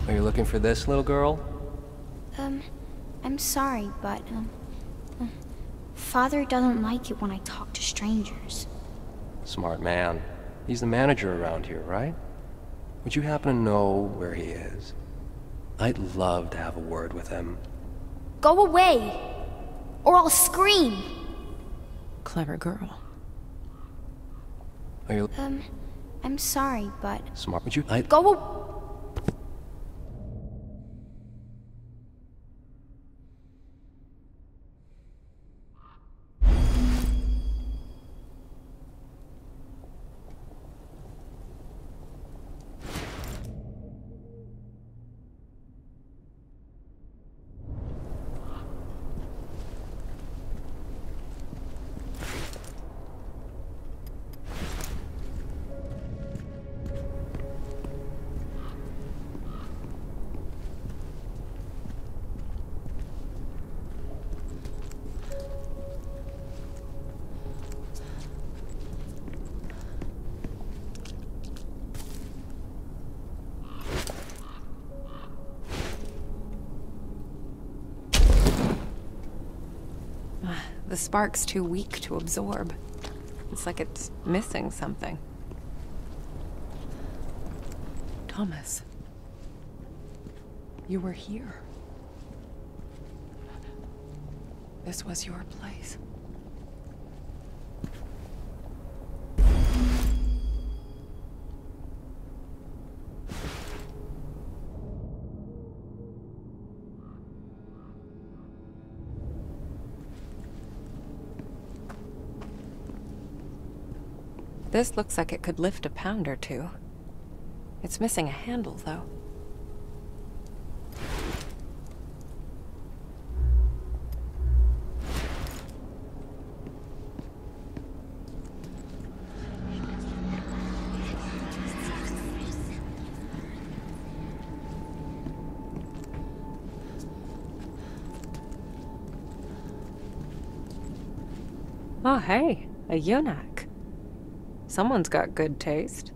Are you looking for this little girl? I'm sorry, but, Father doesn't like it when I talk to strangers. Smart man. He's the manager around here, right? Would you happen to know where he is? I'd love to have a word with him. Go away! Or I'll scream! Clever girl. Are you... I'm sorry, but... Smart. Would you... Go The spark's too weak to absorb. It's like it's missing something. Thomas. You were here. This was your place. This looks like it could lift a pound or two. It's missing a handle, though. Oh, hey, a eunuch. Someone's got good taste.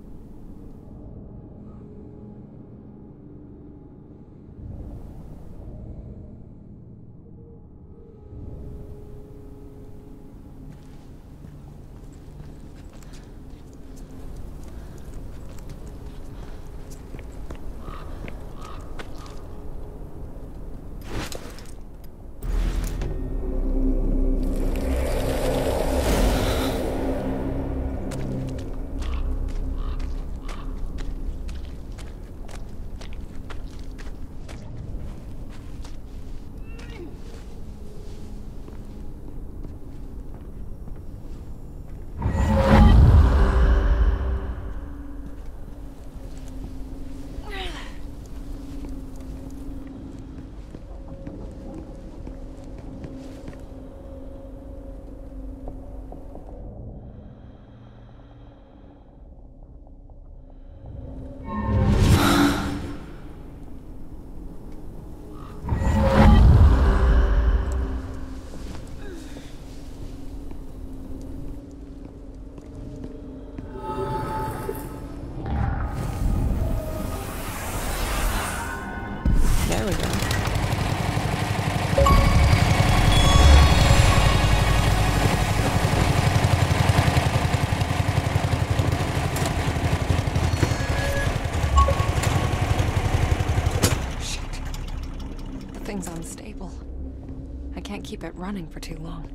There we go. Shit. The thing's unstable. I can't keep it running for too long.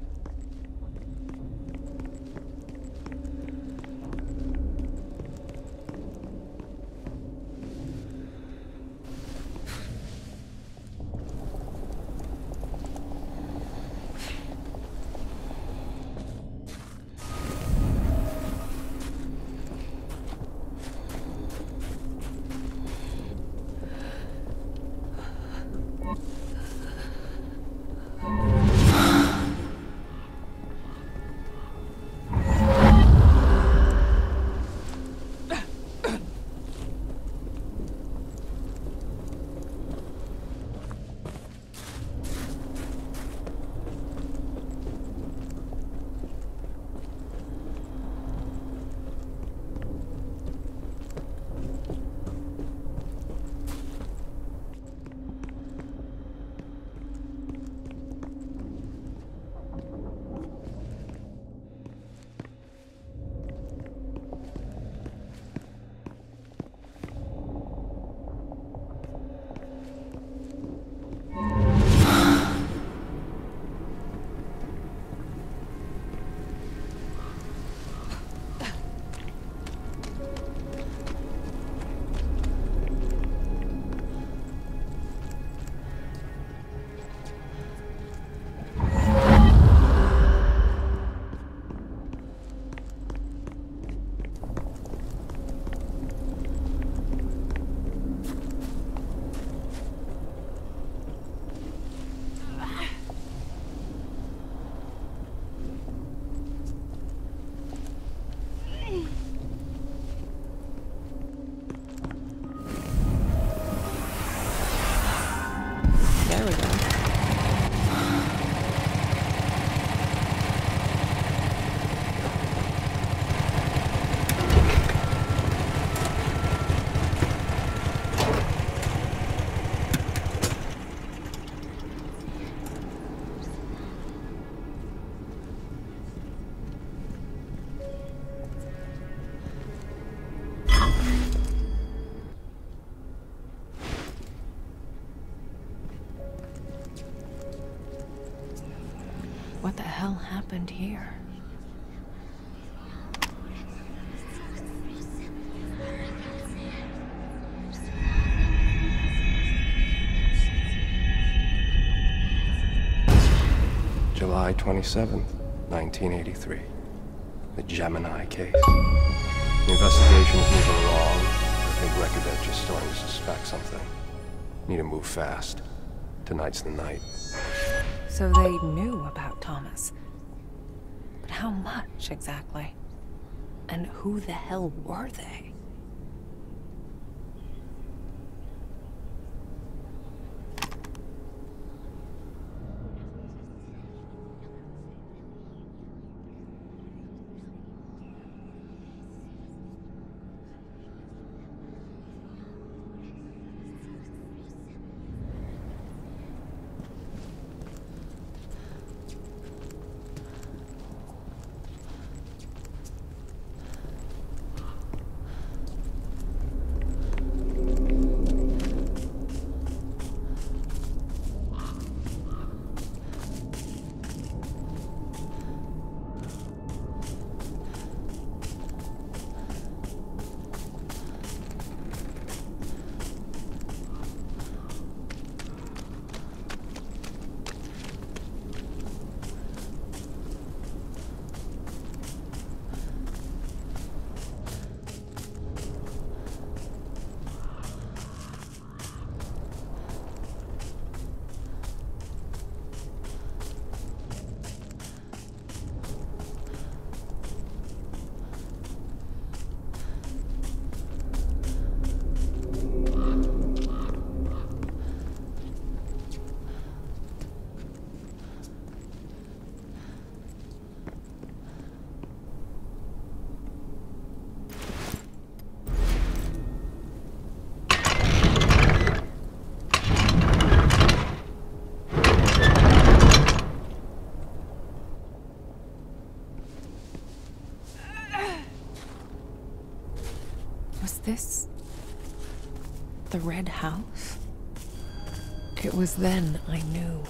hell happened here? July 27th, 1983. The Gemini case. The investigation is moving along. I think Record Edge is starting to suspect something. Need to move fast. Tonight's the night. So they knew about Thomas. But how much exactly? And who the hell were they? Was this the Red House? It was then I knew.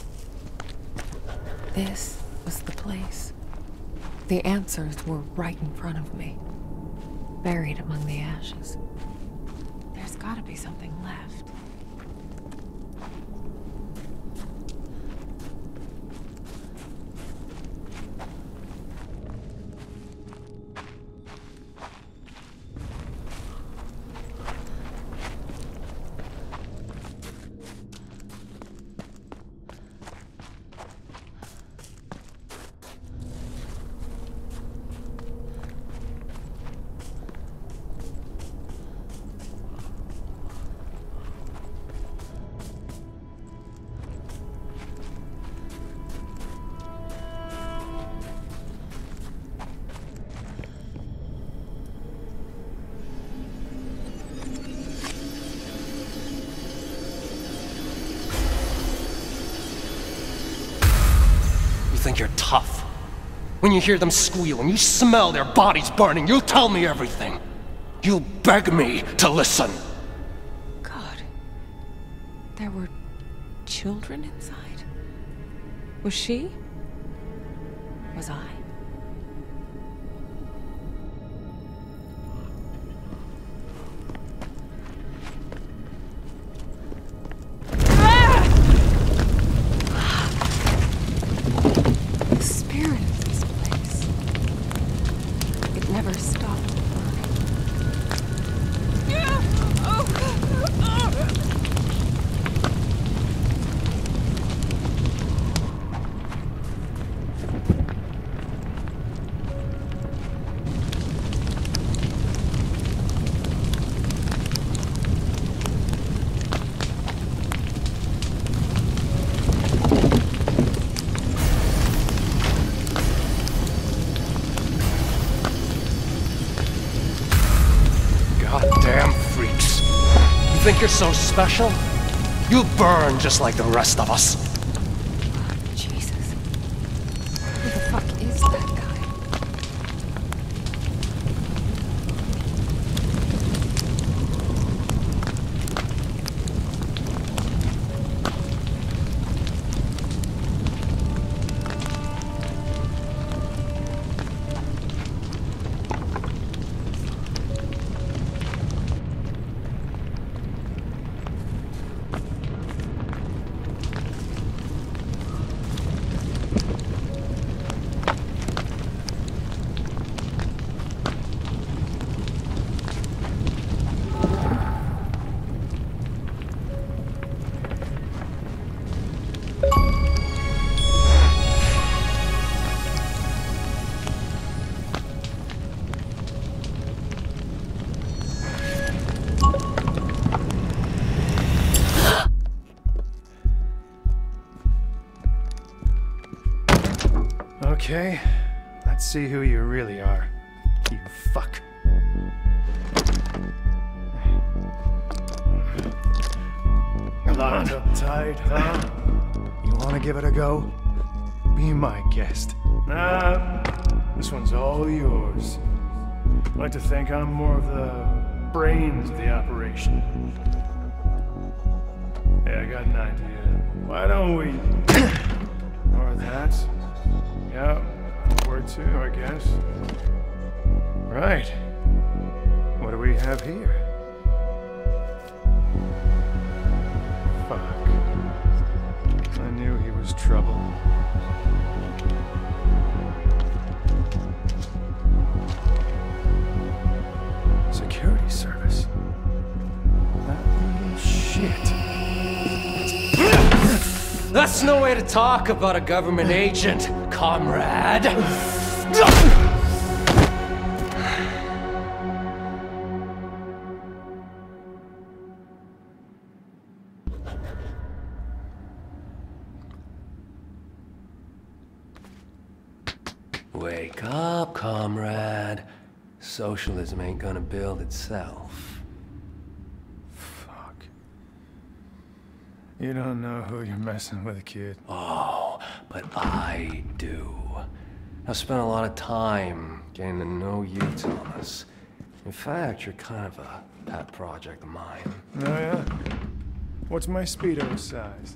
This was the place. The answers were right in front of me, buried among the ashes. There's gotta be something left. You think you're tough? When you hear them squeal and you smell their bodies burning, you'll tell me everything. You'll beg me to listen. God. There were children inside? Was she? Was I? Goddamn freaks. You think you're so special? You'll burn just like the rest of us. Jesus. Who the fuck is that guy? Okay, let's see who you really are. You fuck. Lined up tight, huh? You wanna give it a go? Be my guest. Nah, this one's all yours. I like to think I'm more of the brains of the operation. Yeah, I got an idea. Why don't we... or that. Yeah, word too, I guess. Right. What do we have here? Fuck. I knew he was trouble. Security service. That little shit. That's no way to talk about a government agent, comrade. Wake up, comrade. Socialism ain't gonna build itself. Fuck. You don't know who you're messing with, kid. Oh, but I do. I've spent a lot of time getting to know you, Thomas. In fact, you're kind of a pet project of mine. Oh, yeah? What's my Speedo size?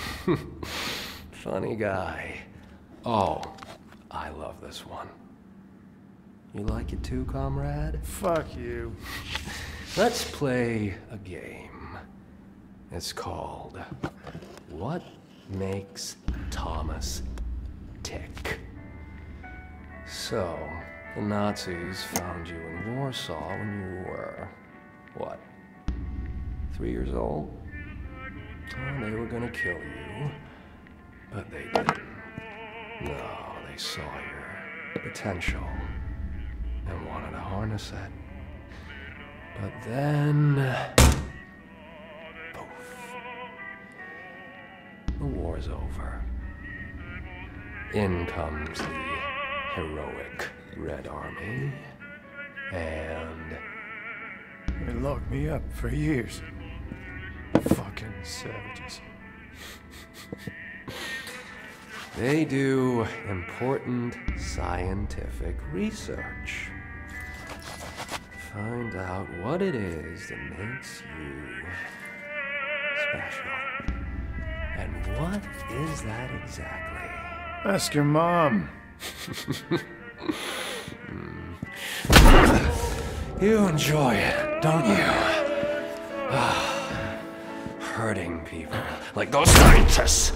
Funny guy. Oh, I love this one. You like it too, comrade? Fuck you. Let's play a game. It's called What Makes Thomas Tick? So, the Nazis found you in Warsaw when you were, what, 3 years old? Oh, they were gonna kill you, but they didn't. No, they saw your potential and wanted to harness it. But then... poof. The war's over. In comes the heroic Red Army, and... They locked me up for years. Fucking savages. they do important scientific research. Find out what it is that makes you special. And what is that exactly? Ask your mom. You enjoy it, don't you? Hurting people like those scientists.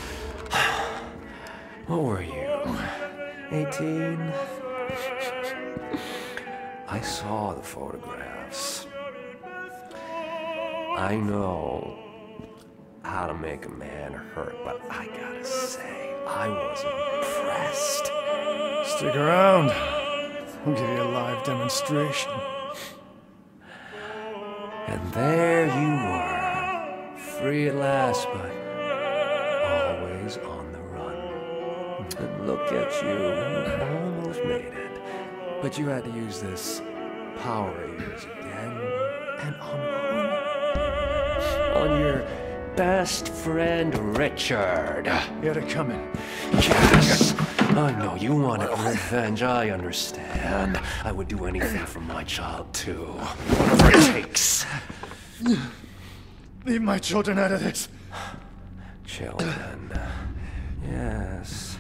What were you? 18? I saw the photographs. I know how to make a man hurt, but I gotta say, I was impressed. Stick around. I'll give you a live demonstration. And there you were, free at last, but always on the run. And look at you, you almost made it. But you had to use this power of yours again, and on who? On your best friend, Richard. You had it coming. Yes! I know, you wanted revenge, I understand. I would do anything for my child, too. Whatever it takes. Leave my children out of this. Children. Yes.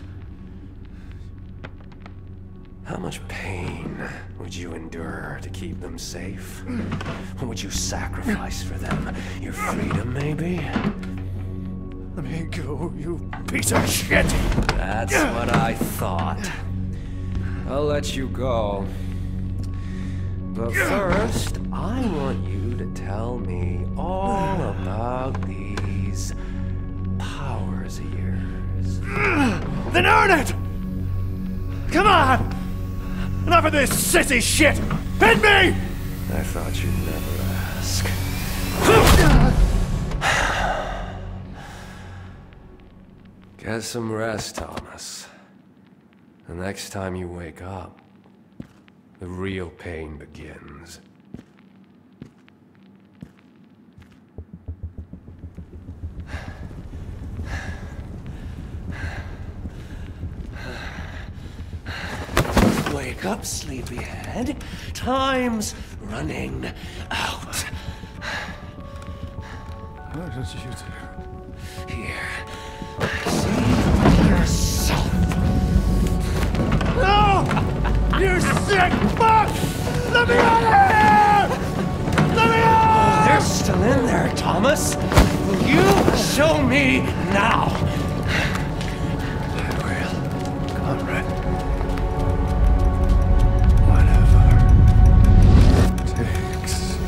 How much pain would you endure to keep them safe? What would you sacrifice for them? Your freedom, maybe? Let me go, you piece of shit! That's what I thought. I'll let you go. But first, I want you to tell me all about these powers of yours. Then earn it! Come on! Enough of this sissy shit! Hit me! I thought you'd never ask. Get some rest, Thomas. The next time you wake up, the real pain begins. Wake up, sleepyhead. Time's running out. What did you do? Here. See for yourself. No! You sick fuck! Let me out of here! Let me out! They're still in there, Thomas. Will you show me now? I will, comrade. Whatever it takes.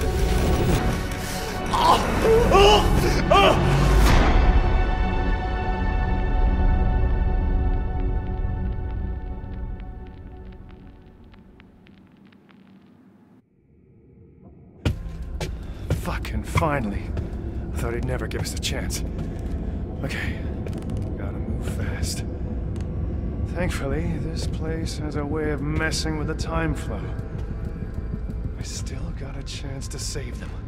Fucking finally. I thought he'd never give us a chance. Okay, gotta move fast. Thankfully, this place has a way of messing with the time flow. I still got a chance to save them.